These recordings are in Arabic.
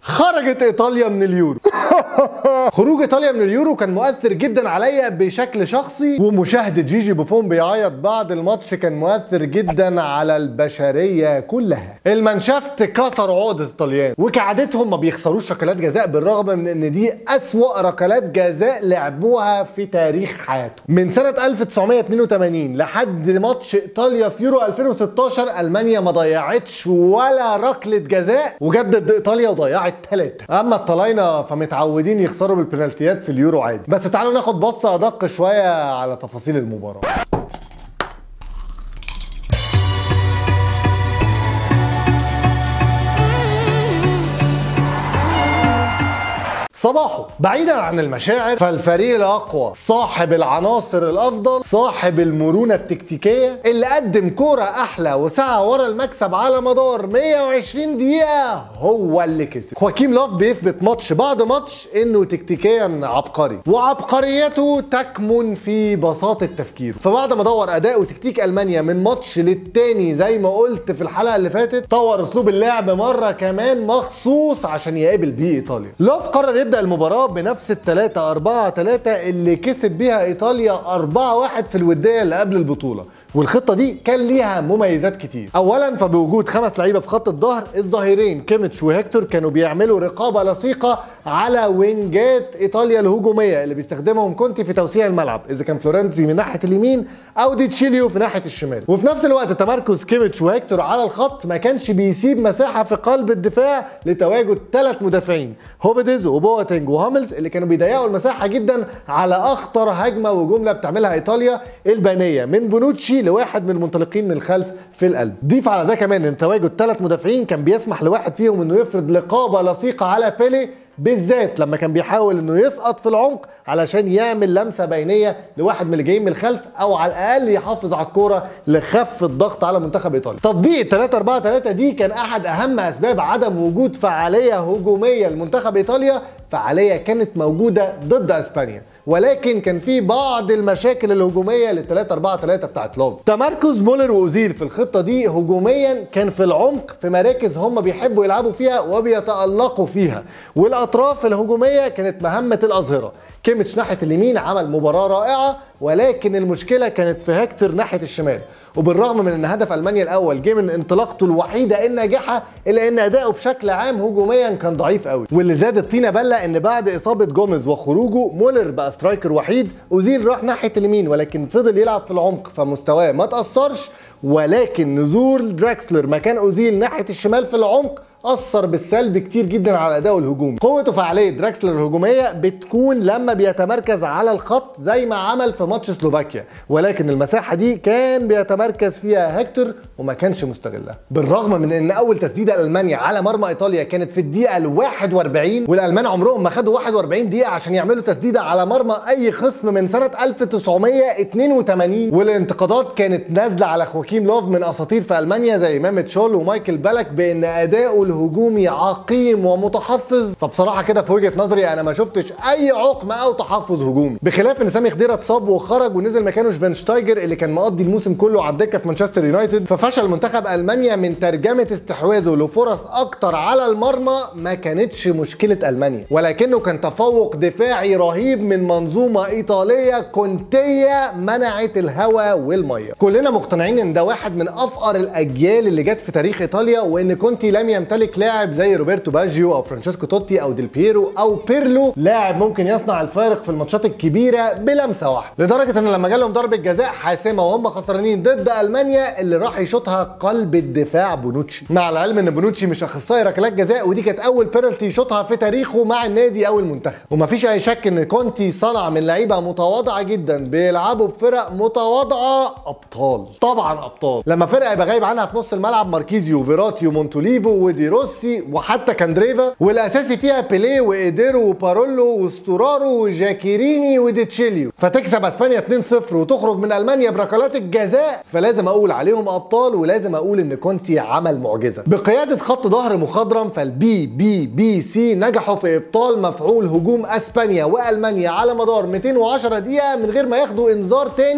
خرجت ايطاليا من اليورو. خروج ايطاليا من اليورو كان مؤثر جدا عليا بشكل شخصي، ومشاهده جيجي بوفون بيعيط بعد الماتش كان مؤثر جدا على البشريه كلها. المانشافت كسر عقده الطليان، وكعادتهم ما بيخسروش ركلات جزاء بالرغم من ان دي اسوأ ركلات جزاء لعبوها في تاريخ حياتهم. من سنه 1982 لحد ماتش ايطاليا في يورو 2016 المانيا ما ضيعتش ولا ركله جزاء، وجت ضد ايطاليا وضيعت 3. اما الطلاينه فمتعودين يخسروا بالبنالتيات في اليورو عادي. بس تعالوا ناخد بصه ادق شويه على تفاصيل المباراه. صباحه بعيدا عن المشاعر، فالفريق الاقوى صاحب العناصر الافضل صاحب المرونه التكتيكيه اللي قدم كوره احلى وسعى ورا المكسب على مدار 120 دقيقه هو اللي كسب. خواكيم لوف بيثبت ماتش بعد ماتش انه تكتيكيا عبقري، وعبقريته تكمن في بساطه تفكيره. فبعد ما دور اداء وتكتيك المانيا من ماتش للتاني زي ما قلت في الحلقه اللي فاتت، طور اسلوب اللعب مره كمان مخصوص عشان يقابل بيه ايطاليا. لوف قرر يبدا المباراة بنفس ال3-4-3 اللي كسب بيها ايطاليا 4-1 في الودية اللي قبل البطولة، والخطة دي كان ليها مميزات كتير. اولا فبوجود 5 لعيبة في خط الظهر، الظهيرين كيميتش وهيكتور كانوا بيعملوا رقابة لصيقة على وينجات ايطاليا الهجومية اللي بيستخدمهم كونتي في توسيع الملعب، اذا كان فلورنزي من ناحية اليمين او دي تشيليو في ناحية الشمال. وفي نفس الوقت تمركز كيميتش وهيكتور على الخط ما كانش بيسيب مساحة في قلب الدفاع لتواجد 3 مدافعين، هوفيديز وبواتينج وهاملز، اللي كانوا بيضيقوا المساحة جدا على اخطر هجمة وجملة بتعملها ايطاليا البينية من بونوتشي لواحد من المنطلقين من الخلف في القلب. ضيف على ده كمان ان تواجد 3 مدافعين كان بيسمح لواحد فيهم انه يفرض رقابه لصيقه على بيلي، بالذات لما كان بيحاول انه يسقط في العمق علشان يعمل لمسه بينيه لواحد من اللي جايين من الخلف، او على الاقل يحافظ على الكوره لخف الضغط على منتخب ايطاليا. تطبيق 3-4-3 دي كان احد اهم اسباب عدم وجود فعاليه هجوميه لمنتخب ايطاليا. فعاليه كانت موجوده ضد اسبانيا، ولكن كان في بعض المشاكل الهجوميه لل3-4-3 بتاعت لوف. تمركز مولر واوزيل في الخطه دي هجوميا كان في العمق في مراكز هم بيحبوا يلعبوا فيها وبيتالقوا فيها، والاطراف الهجوميه كانت مهمه الاظهره. كيميتش ناحيه اليمين عمل مباراه رائعه، ولكن المشكله كانت في هيكتور ناحيه الشمال. وبالرغم من ان هدف المانيا الاول جه من انطلاقته الوحيده الناجحه، الا ان اداؤه بشكل عام هجوميا كان ضعيف قوي. واللي زاد الطينه بله ان بعد اصابه جوميز وخروجه مولر بقى سترايكر وحيد، اوزيل راح ناحيه اليمين ولكن فضل يلعب في العمق فمستواه ما تاثرش، ولكن نزول دراكسلر مكان اوزيل ناحيه الشمال في العمق أثر بالسلب كتير جدا على أدائه الهجومي. قوة وفعالية دراكسلر الهجومية بتكون لما بيتمركز على الخط زي ما عمل في ماتش سلوفاكيا، ولكن المساحة دي كان بيتمركز فيها هيكتور وما كانش مستغلها. بالرغم من ان اول تسديدة ألمانيا على مرمى ايطاليا كانت في الدقيقة ال41، والالمان عمرهم ما خدوا 41 دقيقة عشان يعملوا تسديدة على مرمى اي خصم من سنة 1982، والانتقادات كانت نازلة على خواكيم لوف من اساطير في المانيا زي ميمت شول ومايكل بالك بان اداؤه الهجومي عقيم ومتحفظ. فبصراحه كده في وجهه نظري انا ما شفتش اي عقم او تحفظ هجومي، بخلاف ان سامي خضيره اتصاب وخرج ونزل مكانه شفاينشتايجر اللي كان مقضي الموسم كله على الدكه في مانشستر يونايتد. ففشل منتخب المانيا من ترجمه استحواذه لفرص اكتر على المرمى ما كانتش مشكله المانيا، ولكنه كان تفوق دفاعي رهيب من منظومه ايطاليه كونتيه منعت الهواء والميه. كلنا مقتنعين ان ده واحد من افقر الاجيال اللي جت في تاريخ ايطاليا، وان كونتي لم يمتلك لاعب زي روبرتو باجيو او فرانشيسكو توتي او ديل بيرو او بيرلو، لاعب ممكن يصنع الفارق في الماتشات الكبيره بلمسه واحده، لدرجه ان لما جالهم ضربه جزاء حاسمه وهم خسرانين ضد المانيا اللي راح يشوطها قلب الدفاع بونوتشي، مع العلم ان بونوتشي مش اخصائي ركلات جزاء، ودي كانت اول بينالتي يشوطها في تاريخه مع النادي او المنتخب. ومفيش اي شك ان كونتي صنع من لعيبه متواضعه جدا بيلعبوا بفرق متواضعه ابطال، طبعا ابطال. لما فرقه يبقى غايب عنها في نص الملعب ماركيزيو وفيراتي ومونتوليفو ودي روسي وحتى كاندريفا، والاساسي فيها بيليه وايديرو وبارولو واستورارو وجاكيريني وديتشيليو، فتكسب اسبانيا 2-0 وتخرج من المانيا بركلات الجزاء، فلازم اقول عليهم ابطال، ولازم اقول ان كونتي عمل معجزه. بقياده خط ظهر مخضرم فالبي سي نجحوا في ابطال مفعول هجوم اسبانيا والمانيا على مدار 210 دقيقه من غير ما ياخدوا انذار تاني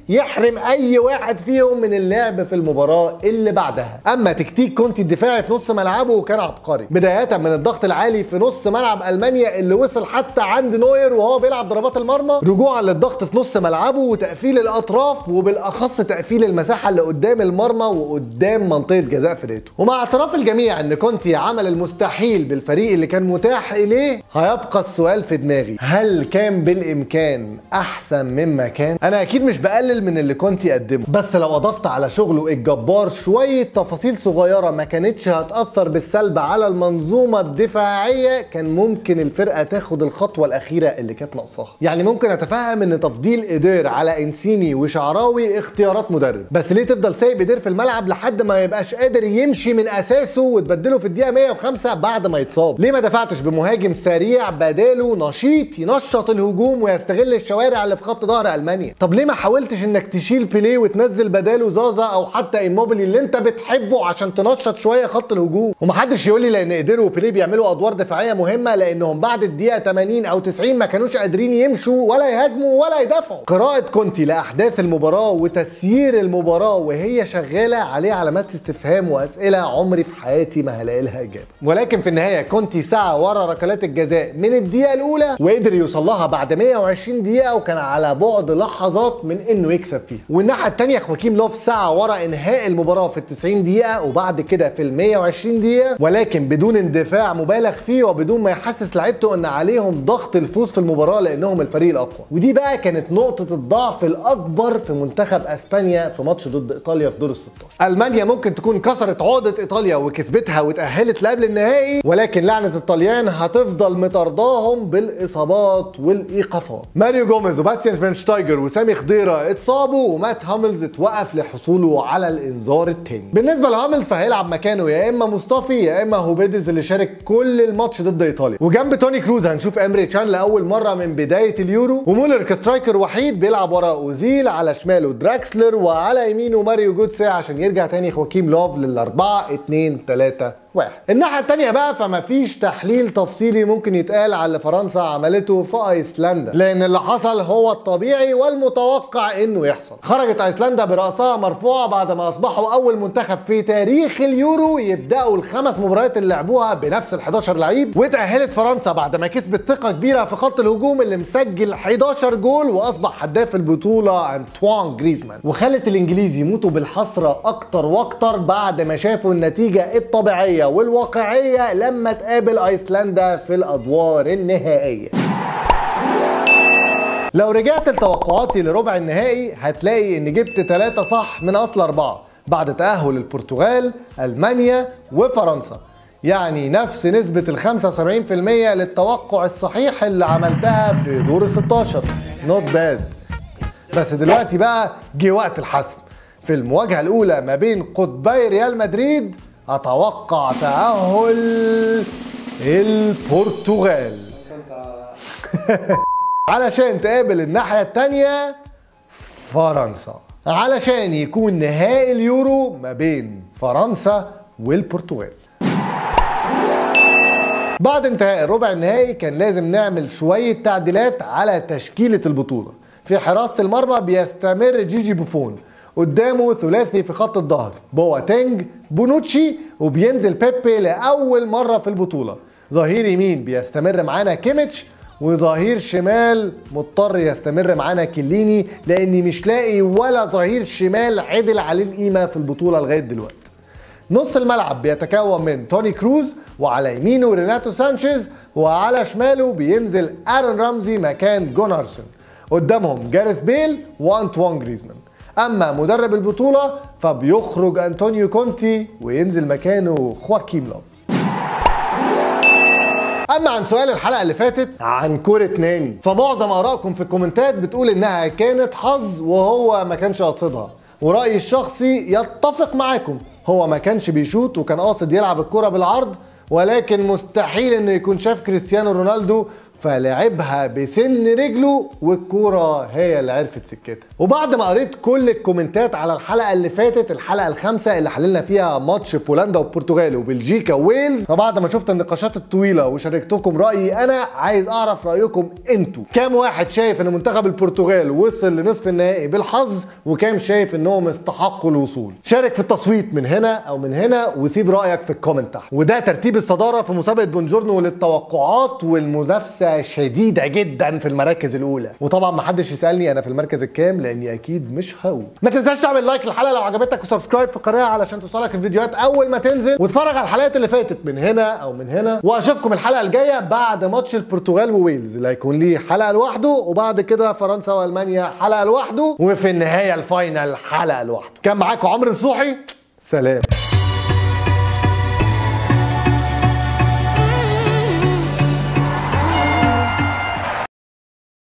يحرم اي واحد فيهم من اللعب في المباراه اللي بعدها. اما تكتيك كونتي الدفاعي في نص ملعبه كان عبقري، بدايه من الضغط العالي في نص ملعب المانيا اللي وصل حتى عند نوير وهو بيلعب ضربات المرمى، رجوعا للضغط في نص ملعبه وتقفيل الاطراف، وبالاخص تقفيل المساحه اللي قدام المرمى وقدام منطقه جزاء فرقته. ومع اعتراف الجميع ان كونتي عمل المستحيل بالفريق اللي كان متاح اليه، هيبقى السؤال في دماغي، هل كان بالامكان احسن مما كان؟ انا اكيد مش بقلل من اللي كونتي قدمه، بس لو اضفت على شغله الجبار شويه تفاصيل صغيره ما كانتش هتاثر بالسلب على المنظومه الدفاعيه، كان ممكن الفرقه تاخد الخطوه الاخيره اللي كانت ناقصاها. يعني ممكن اتفهم ان تفضيل ايدير على انسيني وشعراوي اختيارات مدرب، بس ليه تفضل سايب ايدير في الملعب لحد ما يبقاش قادر يمشي من اساسه وتبدله في الدقيقه 105 بعد ما يتصاب؟ ليه ما دفعتش بمهاجم سريع بداله نشيط ينشط الهجوم ويستغل الشوارع اللي في خط ظهر المانيا؟ طب ليه ما حاولتش انك تشيل بيليه وتنزل بداله زازا او حتى ايموبيلي اللي انت بتحبه عشان تنشط شويه خط الهجوم؟ ومحدش يقول لي لان ايدير وبيليه بيعملوا ادوار دفاعيه مهمه، لانهم بعد الدقيقه 80 او 90 ما كانوش قادرين يمشوا ولا يهاجموا ولا يدافعوا. قراءه كونتي لاحداث المباراه وتسيير المباراه وهي شغاله عليه علامات استفهام واسئله عمري في حياتي ما هلاقي لها اجابه. ولكن في النهايه كونتي سعى ورا ركلات الجزاء من الدقيقه الاولى وقدر يوصل لها بعد 120 دقيقه، وكان على بعد لحظات من انه يكسب فيها. والناحيه الثانيه خواكيم لوف سعى ورا انهاء المباراه في ال 90 دقيقه وبعد كده في ال 120 دقيقه، ولكن بدون اندفاع مبالغ فيه وبدون ما يحسس لعيبته ان عليهم ضغط الفوز في المباراه لانهم الفريق الاقوى. ودي بقى كانت نقطه الضعف الاكبر في منتخب اسبانيا في ماتش ضد ايطاليا في دور ال 16. المانيا ممكن تكون كسرت عقده ايطاليا وكسبتها وتاهلت لقبل النهائي، ولكن لعنه الطليان هتفضل مطارداهم بالاصابات والايقافات. ماريو جوميز وباستيان شفاينشتايجر وسامي خضيره اتصابوا، ومات هاملز اتوقف لحصوله على الانذار الثاني. بالنسبه لهاملز فهيلعب مكانه يا اما مصطفي يا اما هوبيدز اللي شارك كل الماتش ضد ايطاليا. وجنب توني كروز هنشوف امري تشان لاول مره من بدايه اليورو، ومولر كسترايكر وحيد بيلعب ورا اوزيل، على شماله دراكسلر وعلى يمينه ماريو جوتسي عشان يرجع تاني خواكيم لوف لل4 2 3 1. الناحيه الثانيه بقى فما فيش تحليل تفصيلي ممكن يتقال على اللي فرنسا عملته في ايسلندا، لان اللي حصل هو الطبيعي والمتوقع انه يحصل. خرجت ايسلندا براسها مرفوعه بعد ما اصبحوا اول منتخب في تاريخ اليورو يبداوا الخمس مباريات اللي لعبوها بنفس ال11 لعيب، وتاهلت فرنسا بعد ما كسبت ثقه كبيره في خط الهجوم اللي مسجل 11 جول واصبح هداف البطوله انطوان جريزمان، وخلت الانجليز يموتوا بالحسره اكتر واكتر بعد ما شافوا النتيجه الطبيعيه والواقعيه لما تقابل ايسلندا في الادوار النهائيه. لو رجعت لتوقعاتي لربع النهائي هتلاقي اني جبت 3 صح من اصل 4 بعد تأهل البرتغال، المانيا وفرنسا، يعني نفس نسبة ال 75% للتوقع الصحيح اللي عملتها في دور ال 16. نوت باد. بس دلوقتي بقى جه وقت الحسم. في المواجهة الأولى ما بين قطبي ريال مدريد أتوقع تأهل البرتغال علشان تقابل الناحية التانية فرنسا، علشان يكون نهائي اليورو ما بين فرنسا والبرتغال. بعد انتهاء الربع النهائي كان لازم نعمل شوية تعديلات على تشكيلة البطولة. في حراسة المرمى بيستمر جيجي بوفون، قدامه ثلاثي في خط الظهر بواتينج بونوتشي، وبينزل بيبي لأول مرة في البطولة. ظهير يمين بيستمر معانا كيميتش، وظهير شمال مضطر يستمر معانا كيليني لاني مش لاقي ولا ظهير شمال عدل عليه القيمه في البطوله لغايه دلوقتي. نص الملعب بيتكون من توني كروز، وعلى يمينه ريناتو سانشيز، وعلى شماله بينزل ارون رامزي مكان جونارسون. قدامهم جاريث بيل وانطوان جريزمان. اما مدرب البطوله فبيخرج انطونيو كونتي وينزل مكانه خواكيم لوف. اما عن سؤال الحلقه اللي فاتت عن كرة ناني، فمعظم ارائكم في الكومنتات بتقول انها كانت حظ وهو ما كانش قاصدها، ورأيي الشخصي يتفق معاكم. هو ما كانش بيشوط وكان قاصد يلعب الكرة بالعرض، ولكن مستحيل انه يكون شاف كريستيانو رونالدو فلعبها بسن رجله والكوره هي اللي عرفت سكتها. وبعد ما قريت كل الكومنتات على الحلقه اللي فاتت، الحلقه الخامسه اللي حللنا فيها ماتش بولندا والبرتغال وبلجيكا وويلز، فبعد ما شفت النقاشات الطويله وشاركتكم رايي، انا عايز اعرف رايكم انتوا. كام واحد شايف ان منتخب البرتغال وصل لنصف النهائي بالحظ، وكام شايف انهم استحقوا الوصول؟ شارك في التصويت من هنا او من هنا وسيب رايك في الكومنت تحت. وده ترتيب الصداره في مسابقه بونجورنو للتوقعات، والمنافسه شديده جدا في المراكز الاولى. وطبعا ما حدش يسالني انا في المركز الكام لاني اكيد مش هقول. ما تنساش تعمل لايك للحلقه لو عجبتك، وسبسكرايب في القناه علشان توصلك الفيديوهات اول ما تنزل، واتفرج على الحلقات اللي فاتت من هنا او من هنا. واشوفكم الحلقه الجايه بعد ماتش البرتغال وويلز اللي هيكون ليه حلقه لوحده، وبعد كده فرنسا والمانيا حلقه لوحده، وفي النهايه الفاينل حلقه لوحده. كان معاكم عمرو نصوحي، سلام.